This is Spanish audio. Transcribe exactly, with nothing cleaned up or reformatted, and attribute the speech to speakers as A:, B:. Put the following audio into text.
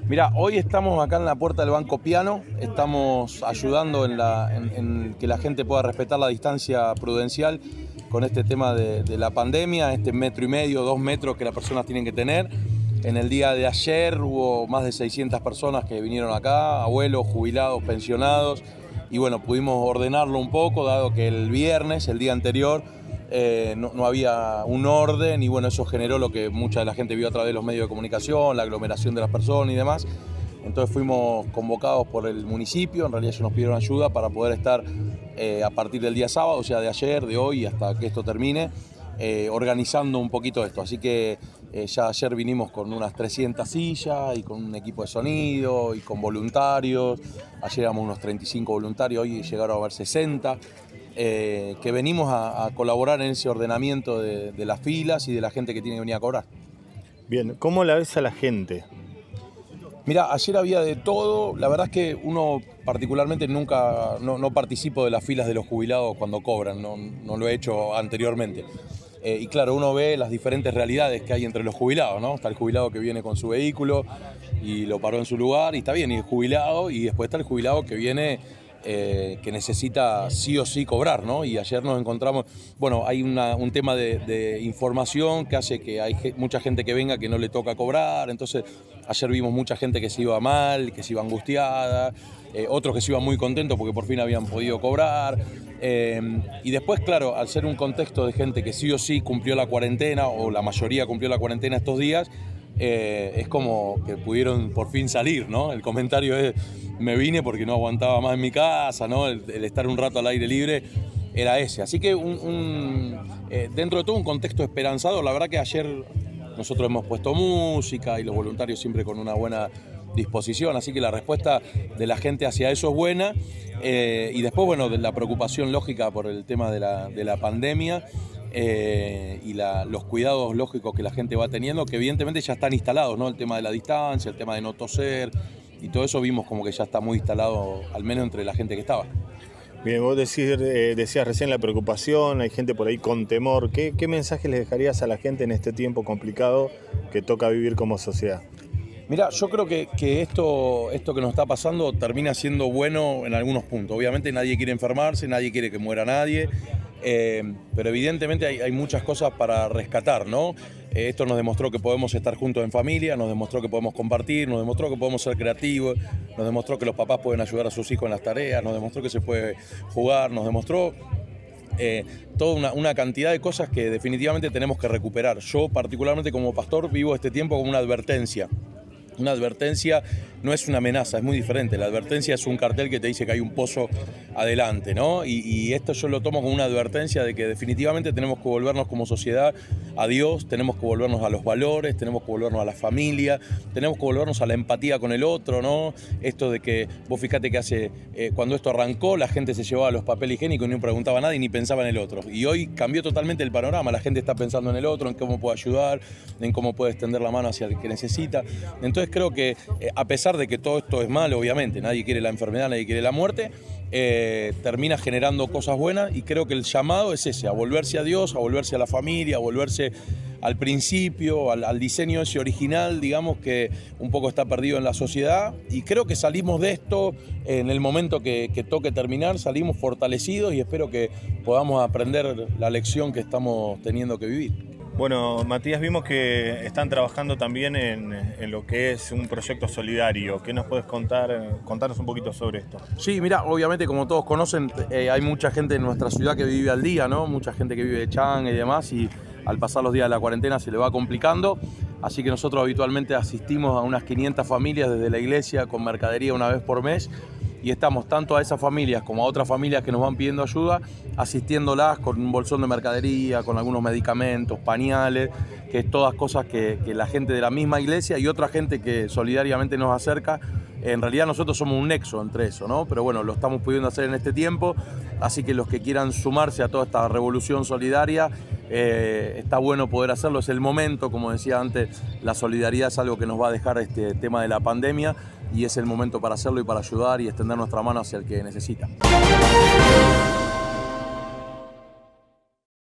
A: Mira, hoy estamos acá en la puerta del Banco Piano, estamos ayudando en, la, en, en que la gente pueda respetar la distancia prudencial con este tema de, de la pandemia, este metro y medio, dos metros que las personas tienen que tener. En el día de ayer hubo más de seiscientas personas que vinieron acá, abuelos, jubilados, pensionados, y bueno, pudimos ordenarlo un poco, dado que el viernes, el día anterior, Eh, no, no había un orden y bueno, eso generó lo que mucha de la gente vio a través de los medios de comunicación, la aglomeración de las personas y demás. Entonces fuimos convocados por el municipio, en realidad ellos nos pidieron ayuda para poder estar eh, a partir del día sábado, o sea, de ayer, de hoy, hasta que esto termine, eh, organizando un poquito esto. Así que eh, ya ayer vinimos con unas trescientas sillas y con un equipo de sonido y con voluntarios. Ayer éramos unos treinta y cinco voluntarios, hoy llegaron a haber sesenta. Eh, que venimos a, a colaborar en ese ordenamiento de, de las filas y de la gente que tiene que venir a cobrar.
B: Bien, ¿cómo la ves a la gente?
A: Mira, ayer había de todo, la verdad es que uno particularmente nunca, no, no participo de las filas de los jubilados cuando cobran, no, no lo he hecho anteriormente. Eh, y claro, uno ve las diferentes realidades que hay entre los jubilados, ¿no? Está el jubilado que viene con su vehículo y lo paró en su lugar y está bien, y es jubilado, y después está el jubilado que viene Eh, que necesita sí o sí cobrar, ¿no? Y ayer nos encontramos, bueno, hay una, un tema de, de información que hace que hay mucha gente que venga que no le toca cobrar, entonces ayer vimos mucha gente que se iba mal, que se iba angustiada, eh, otros que se iban muy contentos porque por fin habían podido cobrar, eh, y después, claro, al ser un contexto de gente que sí o sí cumplió la cuarentena, o la mayoría cumplió la cuarentena estos días, eh, es como que pudieron por fin salir, ¿no? El comentario es: me vine porque no aguantaba más en mi casa, ¿no? El, el estar un rato al aire libre era ese. Así que un, un, eh, dentro de todo un contexto esperanzador. La verdad que ayer nosotros hemos puesto música y los voluntarios siempre con una buena disposición, así que la respuesta de la gente hacia eso es buena. Eh, y después, bueno, de la preocupación lógica por el tema de la, de la pandemia eh, y la, los cuidados lógicos que la gente va teniendo, que evidentemente ya están instalados, ¿no? El tema de la distancia, el tema de no toser, y todo eso vimos como que ya está muy instalado, al menos entre la gente que estaba.
B: Bien, vos decís, eh, decías recién la preocupación, hay gente por ahí con temor. ¿Qué, qué mensaje les dejarías a la gente en este tiempo complicado que toca vivir como sociedad?
A: Mira, yo creo que, que esto, esto que nos está pasando termina siendo bueno en algunos puntos. Obviamente nadie quiere enfermarse, nadie quiere que muera nadie, eh, pero evidentemente hay, hay muchas cosas para rescatar, ¿no? Eh, esto nos demostró que podemos estar juntos en familia, nos demostró que podemos compartir, nos demostró que podemos ser creativos, nos demostró que los papás pueden ayudar a sus hijos en las tareas, nos demostró que se puede jugar, nos demostró Eh, toda una, una cantidad de cosas que definitivamente tenemos que recuperar. Yo particularmente como pastor vivo este tiempo como una advertencia. Una advertencia no es una amenaza, es muy diferente. La advertencia es un cartel que te dice que hay un pozo adelante, ¿no? Y, y esto yo lo tomo como una advertencia de que definitivamente tenemos que volvernos como sociedad a Dios, tenemos que volvernos a los valores, tenemos que volvernos a la familia, tenemos que volvernos a la empatía con el otro, ¿no? Esto de que, vos fíjate que hace, eh, cuando esto arrancó, la gente se llevaba los papel higiénicos y no preguntaba nada y ni pensaba en el otro. Y hoy cambió totalmente el panorama, la gente está pensando en el otro, en cómo puede ayudar, en cómo puede extender la mano hacia el que necesita. Entonces creo que eh, a pesar de que todo esto es malo, obviamente, nadie quiere la enfermedad, nadie quiere la muerte, eh, termina generando cosas buenas, y creo que el llamado es ese, a volverse a Dios, a volverse a la familia, a volverse al principio, al, al diseño ese original, digamos, que un poco está perdido en la sociedad, y creo que salimos de esto en el momento que, que toque terminar, salimos fortalecidos y espero que podamos aprender la lección que estamos teniendo que vivir.
B: Bueno, Matías, vimos que están trabajando también en, en lo que es un proyecto solidario. ¿Qué nos puedes contar? Contarnos un poquito sobre esto.
A: Sí, mira, obviamente como todos conocen, eh, hay mucha gente en nuestra ciudad que vive al día, ¿no? Mucha gente que vive de changa y demás, y al pasar los días de la cuarentena se le va complicando. Así que nosotros habitualmente asistimos a unas quinientas familias desde la iglesia con mercadería una vez por mes, y estamos tanto a esas familias como a otras familias que nos van pidiendo ayuda, asistiéndolas con un bolsón de mercadería, con algunos medicamentos, pañales, que es todas cosas que, que la gente de la misma iglesia y otra gente que solidariamente nos acerca. En realidad nosotros somos un nexo entre eso, ¿no? Pero bueno, lo estamos pudiendo hacer en este tiempo, así que los que quieran sumarse a toda esta revolución solidaria, eh, está bueno poder hacerlo, es el momento, como decía antes, la solidaridad es algo que nos va a dejar este tema de la pandemia, y es el momento para hacerlo y para ayudar y extender nuestra mano hacia el que necesita.